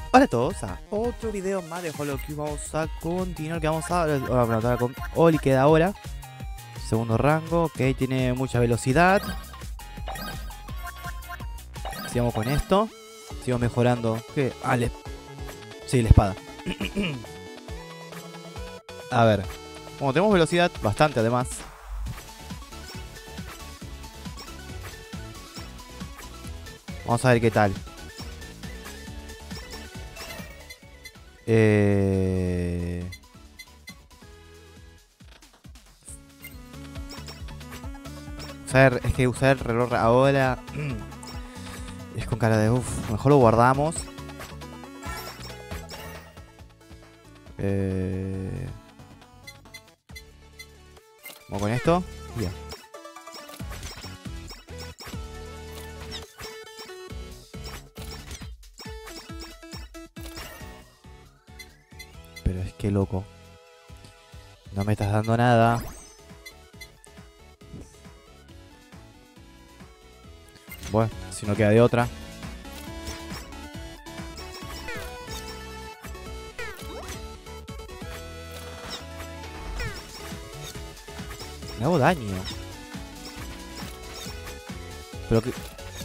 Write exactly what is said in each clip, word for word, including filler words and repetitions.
Hola a todos a otro video más de HoloCube. Vamos a continuar, que vamos a hablar con Oli, que da ahora segundo rango, que tiene mucha velocidad. Sigamos con esto. Sigo mejorando. ¿Qué? Ah, le... Sí, la espada. A ver. Como tenemos velocidad, bastante además. Vamos a ver qué tal. Eh... Usar, es que usar el reloj ahora es con cara de uff. Mejor lo guardamos. Eh... Vamos con esto. Bien. Pero es que loco. No me estás dando nada. Bueno, si no queda de otra. Me hago daño. Pero que...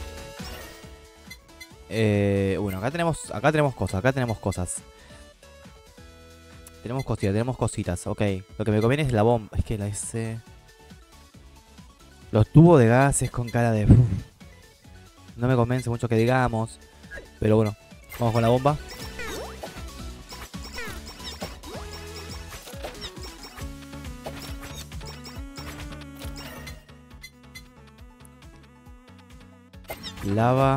Eh, bueno, acá tenemos, acá tenemos cosas, acá tenemos cosas. Tenemos cositas, tenemos cositas, ok. Lo que me conviene es la bomba. Es que la S... Los tubos de gases con cara de... Uf. No me convence mucho que digamos. Pero bueno, vamos con la bomba. Lava.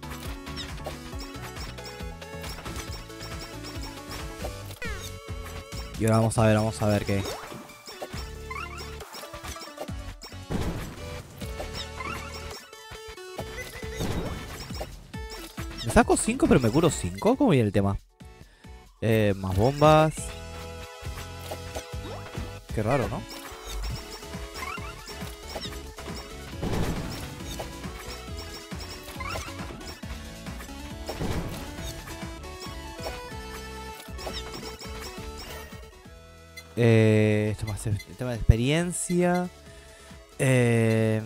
Y ahora vamos a ver, vamos a ver qué. Me saco cinco pero me curo cinco. ¿Cómo viene el tema? Eh, más bombas. Qué raro, ¿no? Eh, esto más el tema de experiencia. Eh,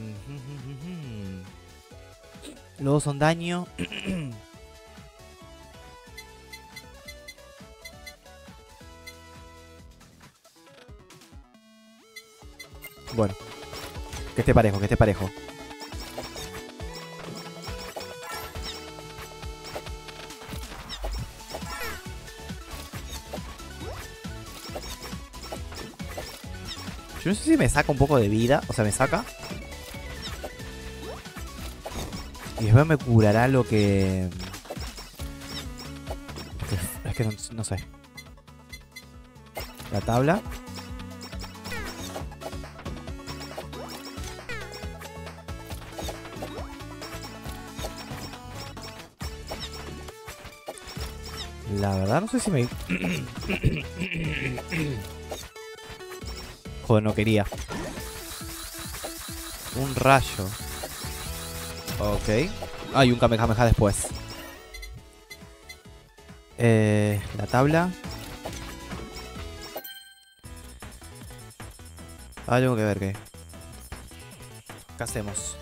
Luego son daño. Bueno, que esté parejo, que esté parejo. Yo no sé si me saca un poco de vida. O sea, me saca. Y después me curará lo que... Es que no, no sé. La tabla. La verdad no sé si me... Joder, no quería. Un rayo. Ok. Ah, y un Kamehameha después. Eh, la tabla. Ah, tengo que ver qué. ¿Qué hacemos?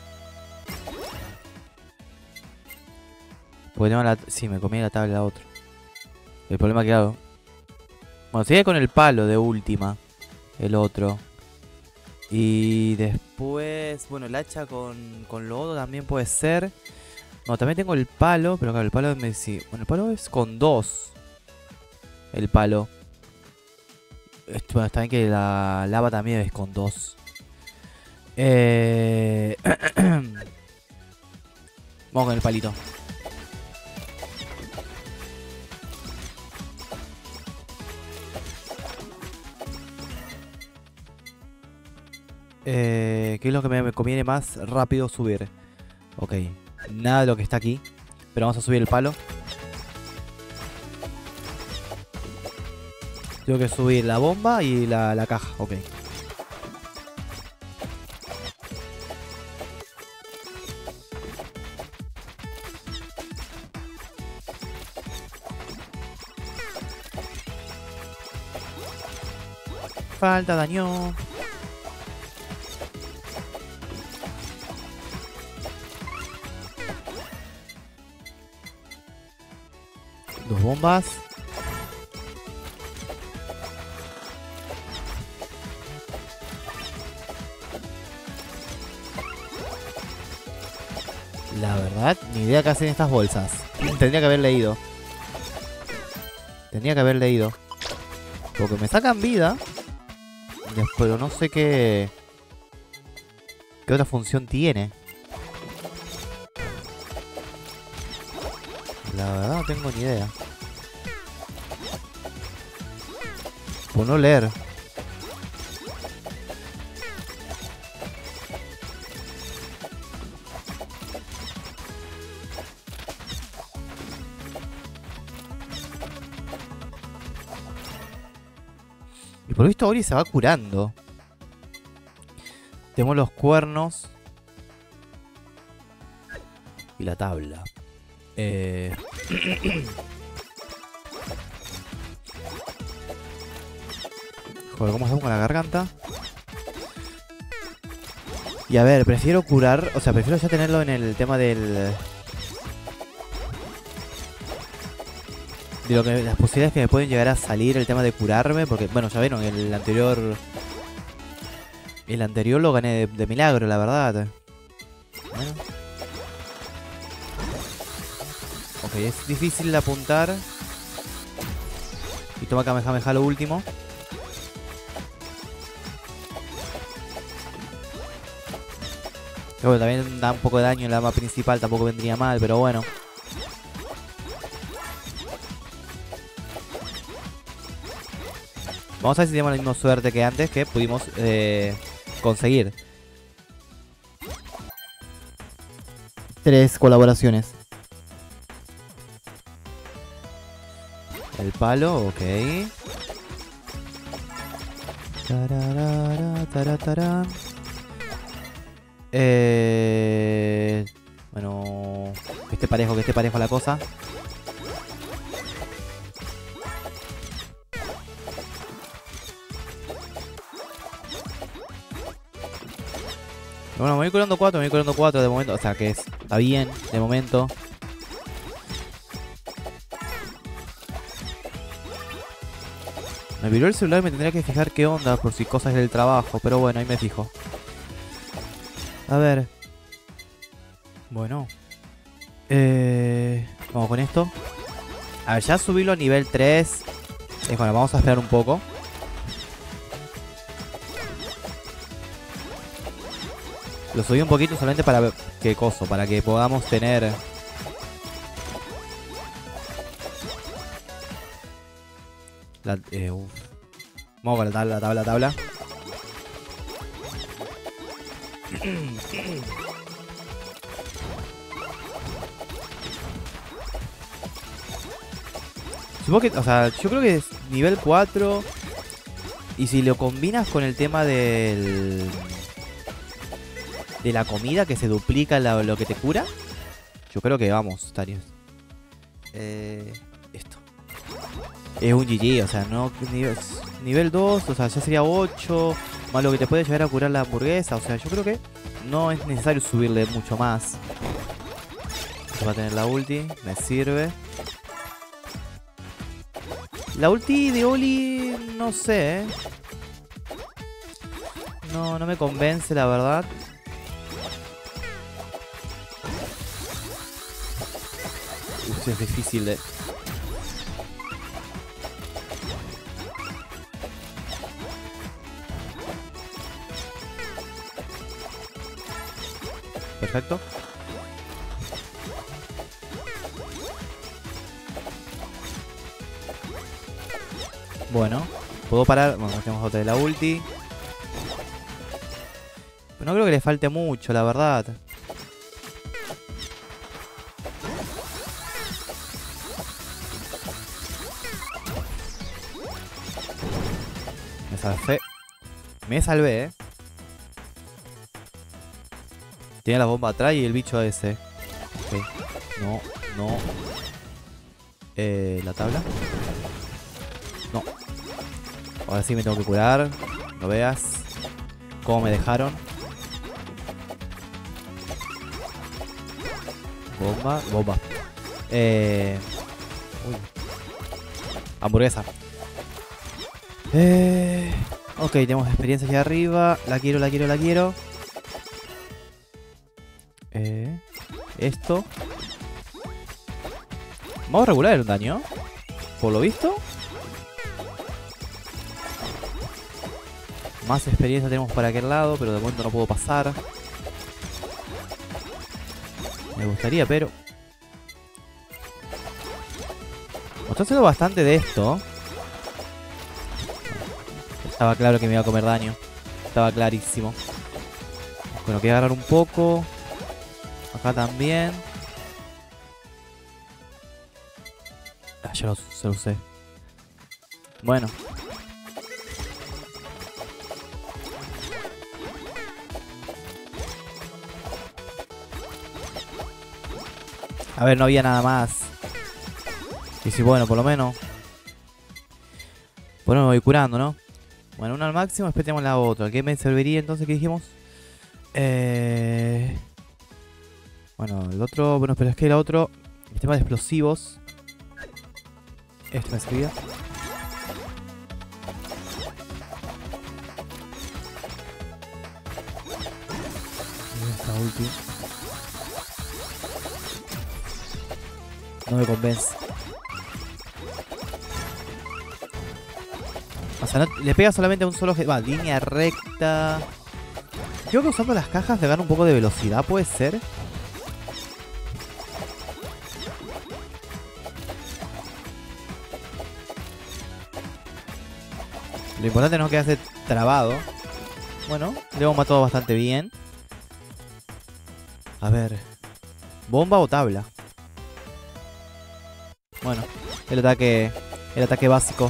Porque tengo la... Sí, me comí la tabla a otro. El problema que hago... Bueno, sigue con el palo de última. El otro. Y después... Bueno, el hacha con, con lodo también puede ser. No, también tengo el palo. Pero claro, el palo me... Sí. Bueno, el palo es con dos. El palo. Esto, bueno, está bien que la lava también es con dos. Eh... Vamos con el palito. Eh, ¿Qué es lo que me, me conviene más rápido subir? Ok, nada de lo que está aquí. Pero vamos a subir el palo. Tengo que subir la bomba y la, la caja, ok. falta daño. Dos bombas. La verdad, ni idea qué hacen estas bolsas. Tendría que haber leído. Tendría que haber leído. Porque me sacan vida. Pero no sé qué... ¿Qué otra función tiene? La verdad no tengo ni idea. Por no leer. Y por lo visto Ori se va curando. Tenemos los cuernos. Y la tabla. Eh... Joder, ¿cómo hacemos con la garganta? Y a ver, prefiero curar... O sea, prefiero ya tenerlo en el tema del... De lo que, las posibilidades que me pueden llegar a salir el tema de curarme. Porque, bueno, ya vieron, el anterior... El anterior lo gané de, de milagro, la verdad. Bueno. Ok, es difícil de apuntar. Y toma Kamehameha lo último. Que bueno, también da un poco de daño en la arma principal, tampoco vendría mal, pero bueno. Vamos a ver si tenemos la misma suerte que antes, que pudimos eh, conseguir. Tres colaboraciones. El palo, ok. Tararara, taratara. Eh, bueno, que esté parejo, que esté parejo la cosa. Bueno, me voy curando cuatro, me voy curando cuatro de momento. O sea que es, está bien de momento. Me viró el celular y me tendría que fijar qué onda por si cosas del trabajo. Pero bueno, ahí me fijo. A ver. Bueno. Eh, vamos con esto. A ver, ya subirlo a nivel tres. Eh, bueno, vamos a esperar un poco. Lo subí un poquito solamente para ver qué coso. Para que podamos tener... La, eh, uf. Vamos con la tabla, la tabla, la tabla. Supongo que, o sea, yo creo que es nivel cuatro. Y si lo combinas con el tema del... De la comida, que se duplica la, lo que te cura. Yo creo que vamos, Tarius. Eh, esto. Es un G G, o sea, no... Nivel, nivel dos, o sea, ya sería ocho. Más lo que te puede llegar a curar la hamburguesa. O sea, yo creo que no es necesario subirle mucho más. Esto va a tener la ulti, me sirve. La ulti de Oli, no sé, ¿eh? No, no me convence, la verdad. Uf, es difícil de... Perfecto. Bueno, puedo parar. Bueno, tenemos otra de la ulti. Pero no creo que le falte mucho, la verdad. Me salvé. Me salvé, eh. Tiene la bomba atrás y el bicho ese. Ok. No, no. Eh, la tabla. No. Ahora sí me tengo que curar. No veas cómo me dejaron. Bomba, bomba. Eh... Uy. Hamburguesa. Eh... Ok, tenemos experiencia aquí arriba. La quiero, la quiero, la quiero. Eh... Esto. Vamos a regular el daño. Por lo visto. Más experiencia tenemos para aquel lado, pero de momento no puedo pasar. Me gustaría, pero... Me estoy haciendo bastante de esto. Estaba claro que me iba a comer daño. Estaba clarísimo. Bueno, quiero agarrar un poco. Acá también. Ah, ya lo, se lo usé. Bueno. A ver, no había nada más. Y si bueno, por lo menos. Bueno, me voy curando, ¿no? Bueno, uno al máximo, después tenemos la otra. ¿Qué me serviría entonces? ¿Qué dijimos? Eh... Bueno, el otro... Bueno, pero es que el otro... El tema de explosivos. Esto me servía. Esta ulti. No me convence. O sea, no, le pega solamente a un solo... Va, línea recta. Creo que usando las cajas le gana un poco de velocidad, ¿puede ser? Lo importante no es quedarse trabado. Bueno, le hemos matado bastante bien. A ver. ¿Bomba o tabla? Bueno, el ataque... El ataque básico.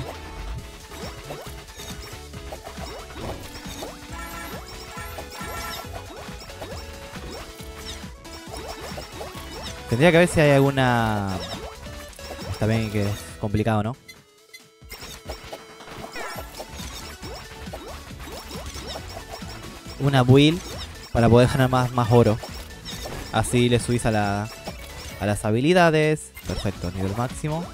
Tendría que ver si hay alguna... Está bien que es complicado, ¿no? Una build para poder ganar más, más oro. Así le subís a, la, a las habilidades. Perfecto, nivel máximo.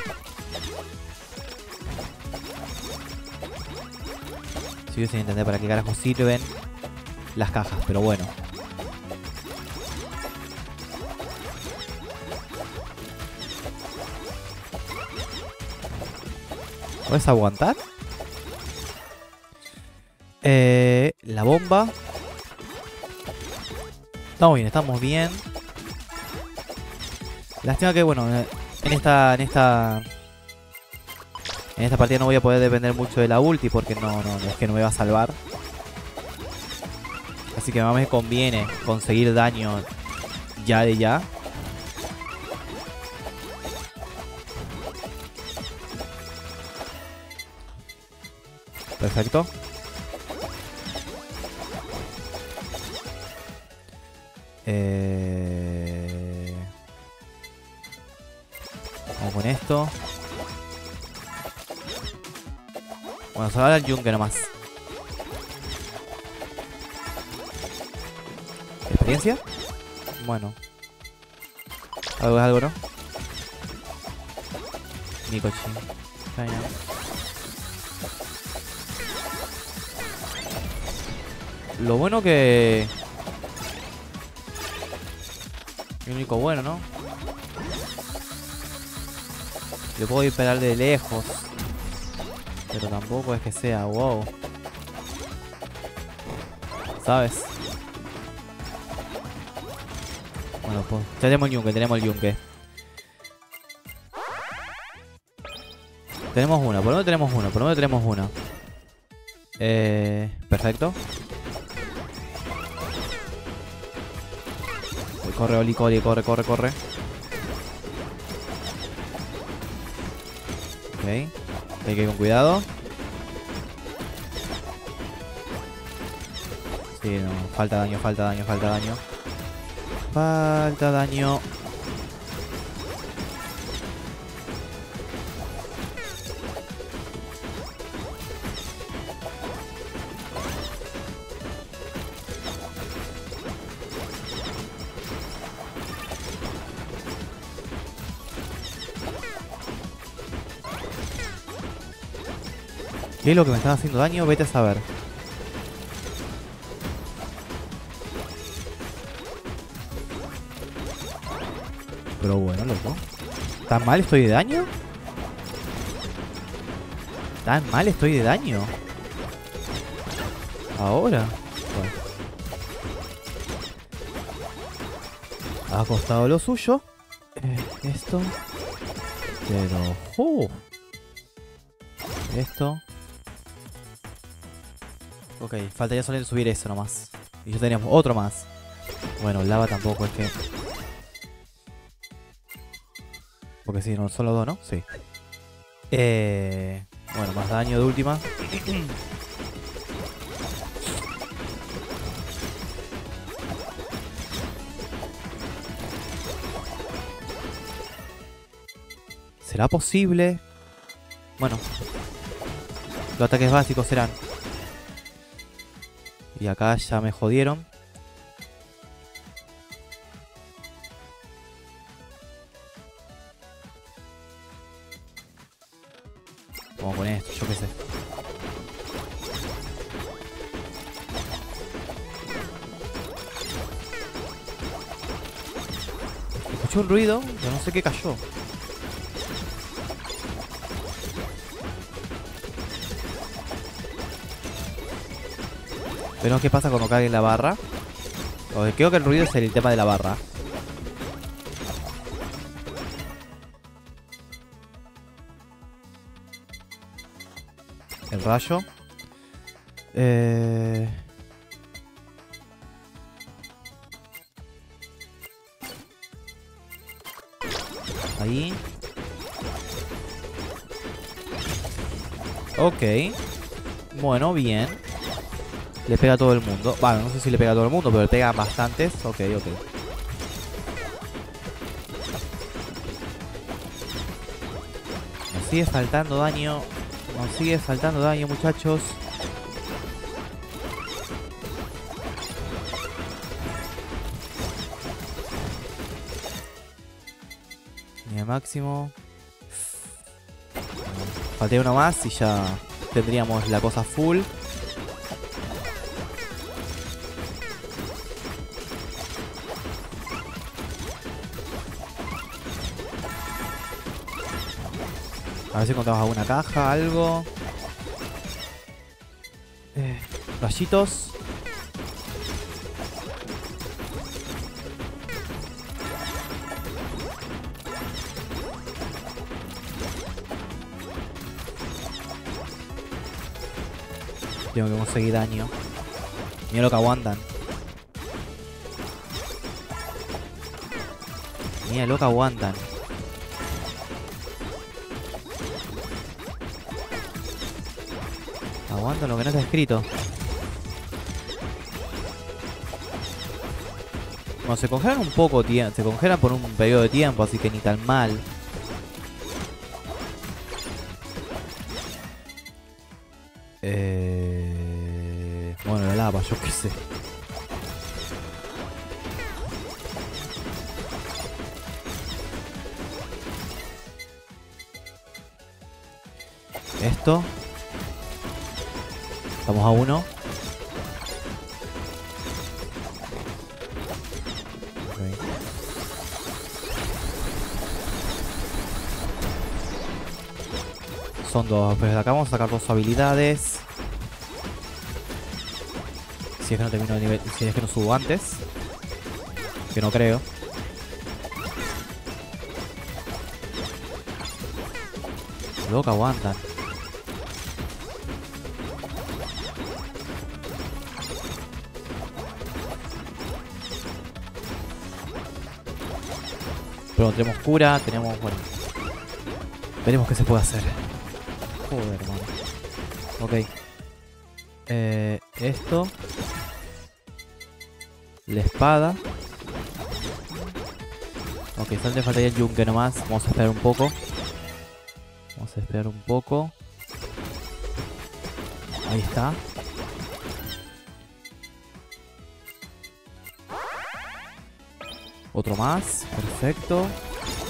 Sigo sin entender para qué carajo sirven las cajas, pero bueno. ¿Puedes aguantar? Eh, la bomba. Estamos bien, estamos bien. Lástima que, bueno, en esta, en esta, en esta partida no voy a poder depender mucho de la ulti porque no, no, es que no me va a salvar. Así que más me conviene conseguir daño ya de ya. Perfecto. Eh... Vamos con esto. Bueno, se va al yunque nomás. ¿Experiencia? Bueno. Algo es algo, ¿no? Mikochi. Lo bueno que... El único bueno, ¿no? Yo puedo ir pegar de lejos. Pero tampoco es que sea wow. ¿Sabes? Bueno, pues tenemos el yunque, tenemos el yunque. Tenemos una, por lo menos tenemos una, por lo menos tenemos una. Eh, perfecto. Corre, Oli, corre, corre, corre, corre. Ok. Hay que ir con cuidado. Sí, no. Falta daño, falta daño, falta daño. Falta daño. ¿Qué es lo que me está haciendo daño? Vete a saber. Pero bueno, loco. ¿Tan mal estoy de daño? ¿Tan mal estoy de daño? Ahora. Bueno. Ha costado lo suyo. Eh, esto. Pero... Uh. Esto. Ok, faltaría solo subir eso nomás. Y ya teníamos otro más. Bueno, lava tampoco es que... Porque si no, solo dos, ¿no? Sí. Eh... Bueno, más daño de última. ¿Será posible? Bueno. Los ataques básicos serán. Y acá ya me jodieron. Vamos con esto, yo qué sé. Escuché un ruido, pero no sé qué cayó. Pero ¿qué pasa cuando cae en la barra? O creo que el ruido es el tema de la barra. El rayo. Eh... Ahí. Ok. Bueno, bien. Le pega a todo el mundo. Bueno, no sé si le pega a todo el mundo, pero le pega a bastantes. Ok, ok. Nos sigue faltando daño. Nos sigue faltando daño, muchachos. Ni el máximo. Faltaría uno más y ya tendríamos la cosa full. A ver si encontramos alguna caja, algo. Eh, rayitos. Tengo que conseguir daño. Mira lo que aguantan. Mira lo que aguantan. Aguantan lo que no está escrito. Bueno, se congelan un poco, tío. Se congelan por un periodo de tiempo, así que ni tan mal. Eh... Bueno, la lava, yo qué sé. Esto. Estamos a uno. Okay. Son dos, pero acá vamos a sacar dos habilidades. Si es que no termino el nivel, si es que no subo antes. Que no creo. Luego que aguantan. Pero tenemos cura, tenemos... Bueno. Veremos qué se puede hacer. Joder, hermano. Ok. Eh, esto. La espada. Ok, solamente faltaría el yunque nomás. Vamos a esperar un poco. Vamos a esperar un poco. Ahí está. Otro más. Perfecto.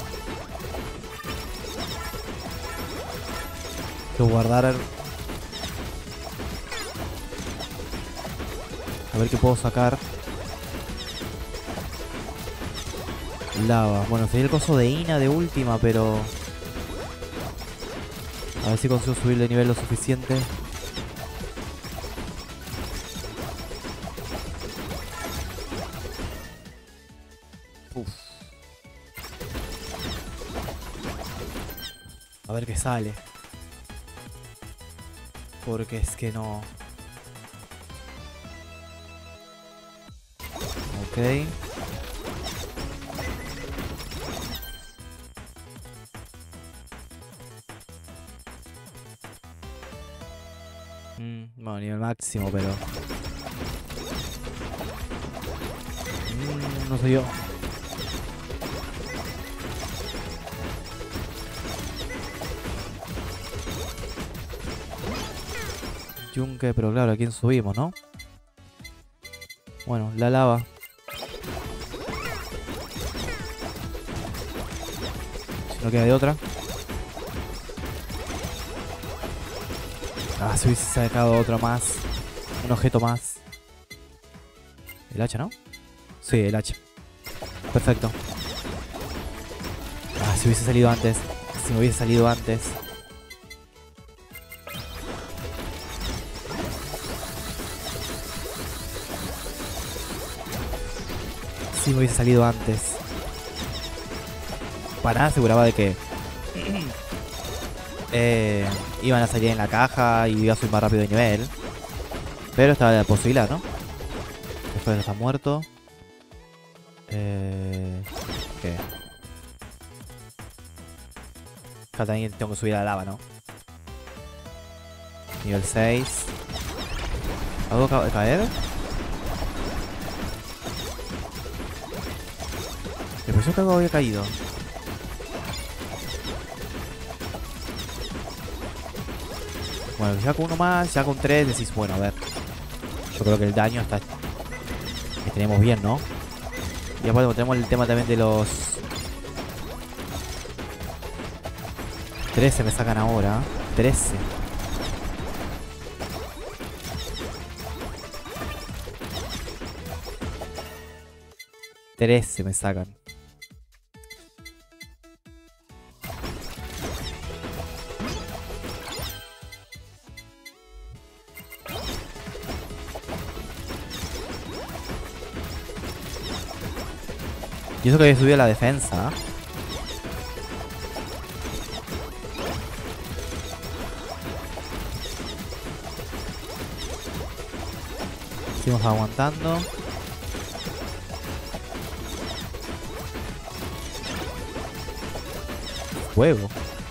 Tengo que guardar A ver qué puedo sacar. Lava. Bueno, sería el coso de Ina de última, pero... A ver si consigo subir de nivel lo suficiente. Uf. A ver qué sale. Porque es que no... Ok. Mm, bueno, nivel máximo, pero... Mm, no soy yo. Yunque, pero claro, ¿a quién subimos, no? Bueno, la lava. Si no queda de otra. Ah, si hubiese sacado otro más. Un objeto más. ¿El hacha, no? Sí, el hacha. Perfecto. Ah, si hubiese salido antes. Si me hubiese salido antes. Si me hubiese salido antes. Para nada aseguraba de que eh, iban a salir en la caja y iba a subir más rápido de nivel. Pero estaba la posibilidad, ¿no? Después está muerto. Eh, ¿Qué? Acá también tengo que subir a la lava, ¿no? Nivel seis. ¿Algo acaba de caer? Me pareció que algo había caído. Bueno, ya con uno más, ya con tres decís, bueno, a ver. Yo creo que el daño está... que tenemos bien, ¿no? Y aparte tenemos el tema también de los... trece me sacan ahora. trece. trece me sacan. Y eso que había subido la defensa. Seguimos aguantando. Fuego.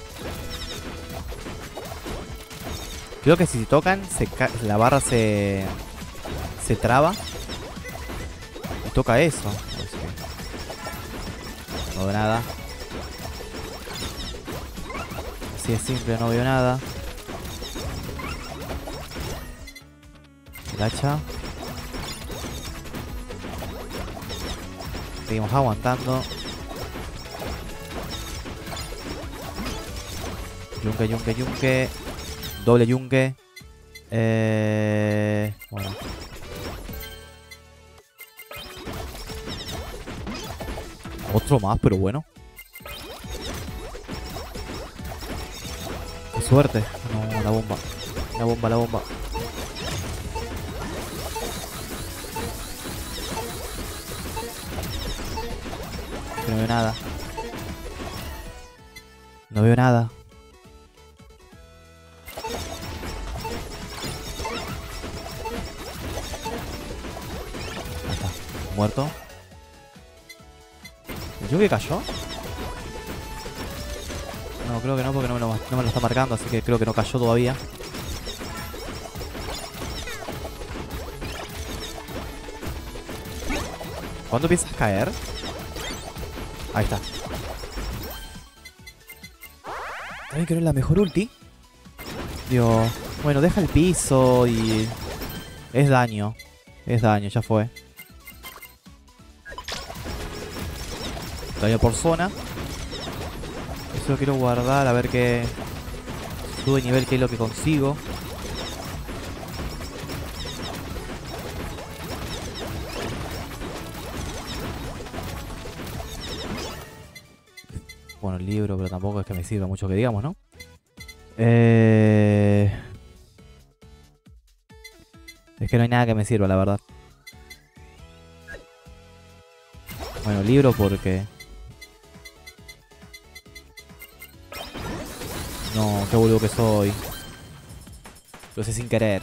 Creo que si tocan, se ca la barra se... se traba. Y toca eso. No veo nada. Así de simple, no veo nada. El hacha. Seguimos aguantando. Yunque, yunque, yunque. Doble yunque. Eh... Bueno. Otro más, pero bueno. Qué suerte. No, la bomba. La bomba, la bomba. No veo nada. No veo nada. Ahí está. Muerto. ¿El Yugi cayó? No, creo que no, porque no me, lo, no me lo está marcando, así que creo que no cayó todavía. ¿Cuándo empiezas a caer? Ahí está. También creo que es la mejor ulti. Digo, bueno, deja el piso y... es daño. Es daño, ya fue. Daño por zona. Eso lo quiero guardar, a ver qué... sube nivel, qué es lo que consigo. el libro, pero tampoco es que me sirva mucho que digamos, ¿no? Eh... Es que no hay nada que me sirva, la verdad. Bueno, libro porque... No, qué boludo que soy. Lo sé sin querer.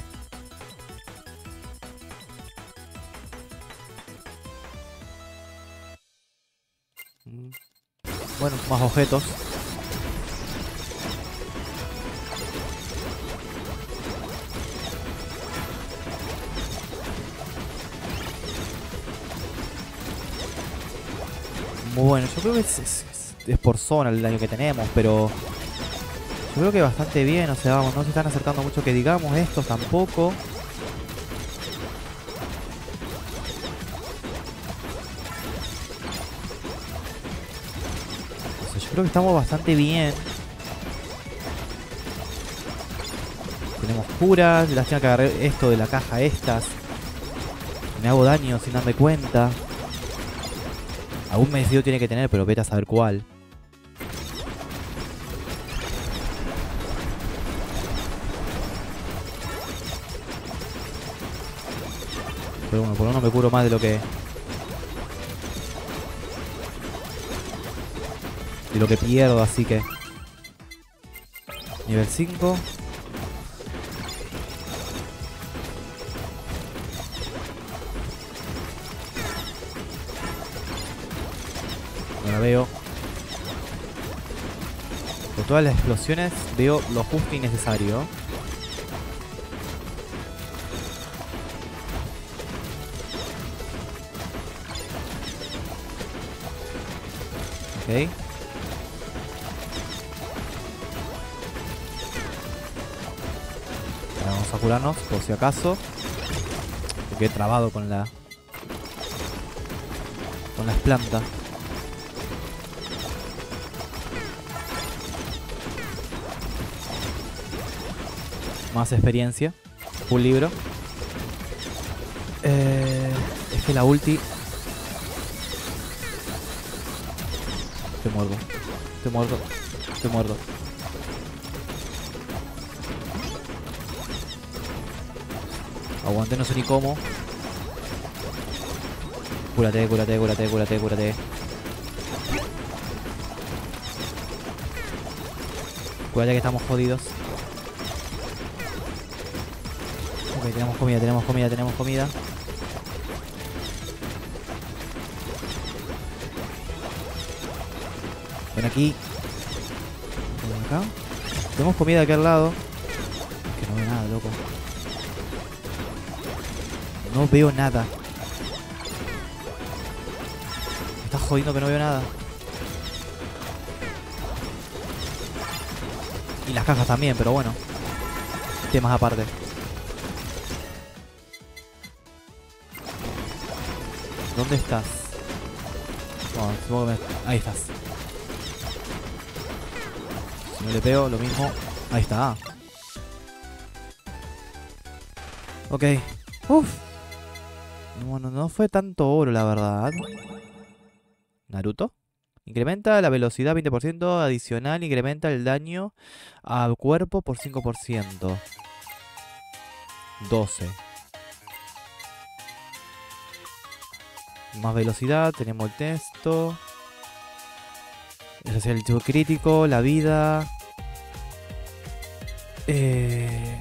Bueno, más objetos. Bueno, yo creo que es, es, es por zona el daño que tenemos, pero... Yo creo que bastante bien, o sea, vamos, no se están acercando mucho que digamos, estos tampoco. O sea, yo creo que estamos bastante bien. Tenemos curas, las tengo que agarrar esto de la caja estas. Me hago daño sin darme cuenta. Algún merecido tiene que tener, pero vete a saber cuál. Pero bueno, por lo menos me curo más de lo que... De lo que pierdo, así que... Nivel cinco. No la veo. Por todas las explosiones veo lo justo y necesario. Ok. Ahora vamos a curarnos por si acaso. Porque he trabado con la... Con las plantas. Más experiencia. Un libro. Eh, es que la ulti... Te muerdo. Te muerdo. Te muerdo. Aguante, no sé ni cómo. Cúrate, cúrate, cúrate, cúrate, cúrate. Cúrate que estamos jodidos. Ok, tenemos comida, tenemos comida, tenemos comida. Ven aquí. Ven acá. Tenemos comida de aquel lado. Que no veo nada, loco. No veo nada. Me estás jodiendo que no veo nada. Y las cajas también, pero bueno. Temas aparte. ¿Dónde estás? No, supongo que me... Ahí estás. Si no le pego, lo mismo. Ahí está. Ok. Uf. Bueno, no fue tanto oro, la verdad. Naruto. Incrementa la velocidad veinte por ciento. Adicional, incrementa el daño al cuerpo por cinco por ciento. doce. Más velocidad, tenemos el texto. Es el tipo crítico, la vida. Eh...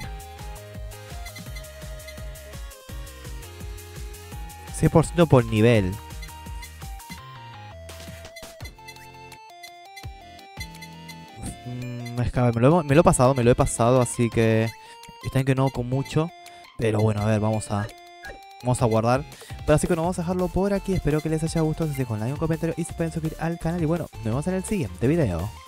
seis por ciento por nivel. Mm, es que, a ver, me, lo, me lo he pasado, me lo he pasado, así que está bien que no con mucho. Pero bueno, a ver, vamos a... Vamos a guardar. Pero así que nos vamos a dejarlo por aquí. Espero que les haya gustado. Si con like, un comentario y se pueden suscribir al canal. Y bueno, nos vemos en el siguiente video.